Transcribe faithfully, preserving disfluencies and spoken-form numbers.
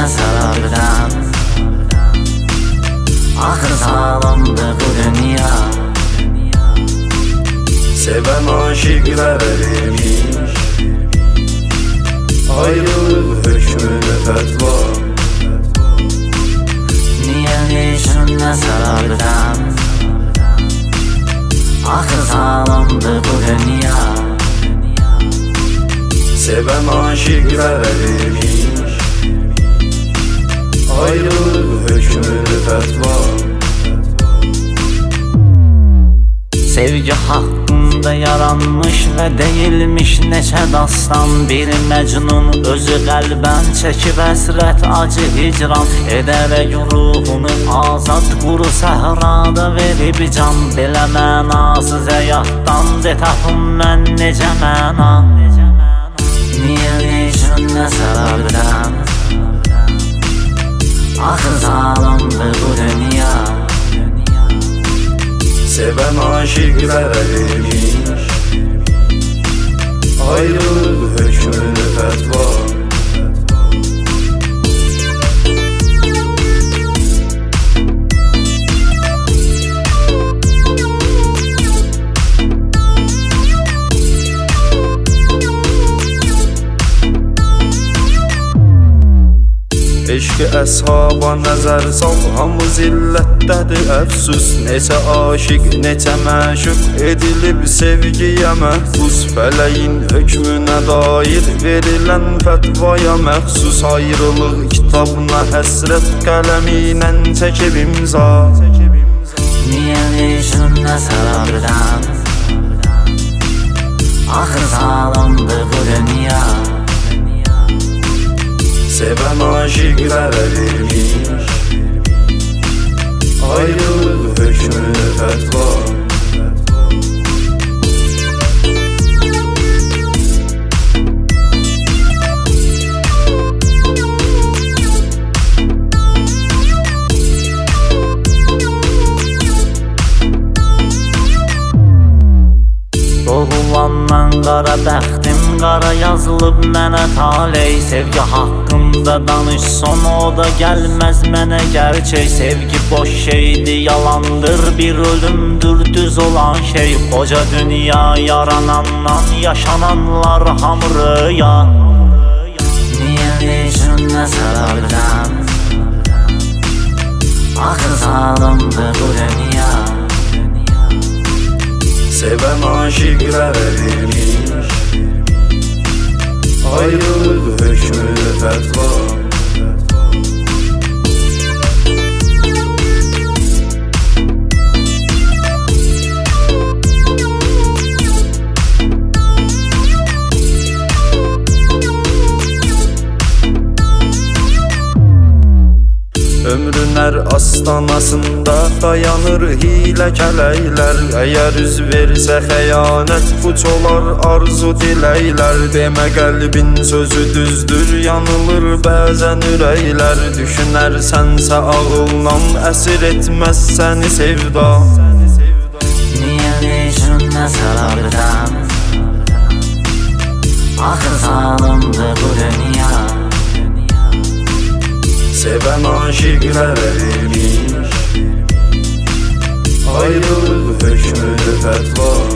sebepten ahır salındı bu dünya. Seven aşıklar vermiş ayrılık hükmünü fetva. Niye, niçin, ne sebepten ahır salındı bu dünya. Seven aşıklar vermiş ayrılık hükmünü fetva. Sevgi hakkında yaranmış ve değilmiş neçə dastan. Bir mecnun özü qəlbən çəkib əsrət acı hicran. Edərək ruhunu azad quru səhrada verib can. Belə mənasız həyatdan de tapım mən necə məna. Niyə, niçin, nə səbəbdən axır salındı bu dünya. Seven aşıklar vermiş ayrılık hükmünü fetva. Eşki əshaba nəzər sal, hamı zillətdədir əfsus. Neçə aşiq, neçə məşuq edilib sevgiyə məhbus. Fələyin hökmünə dair verilən fətvaya məxsus. Ayrılıq kitabına həsrət qələmi ilə çəkib imza. Niyə, niçin, nə səbəbdən axır salındı bu dünya. Seven aşıklar vermiş ayrılık hükmünü fetva. Doğulandan qara bəxtim qara yazılıb mənə taley. Sevgi haqqında danış son o da gəlməz mənə gerçək. Sevgi boş şeydi, yalandır, bir ölümdür düz olan şey. Qoca dünya yaranandan yaşananlar hamı rüya. Niyə, niçin, nə səbəbdən axır salındı bu dünya. Seven aşıklar vermiş ayrılık hükmünü fetva. Ömrün hər astanasında dayanır hilə kələklər. Əgər üz versə xəyanət puç olar arzu diləklər. Demə qəlbin sözü düzdür, yanılır bəzən ürəklər. Düşünərsənsə ağıldan əsir etməz səni sevda. Niyə, niçin, nə səbəbdən axır salındı bu dünya. Seven aşıklar vermiş ayrılık hükmünü fetva.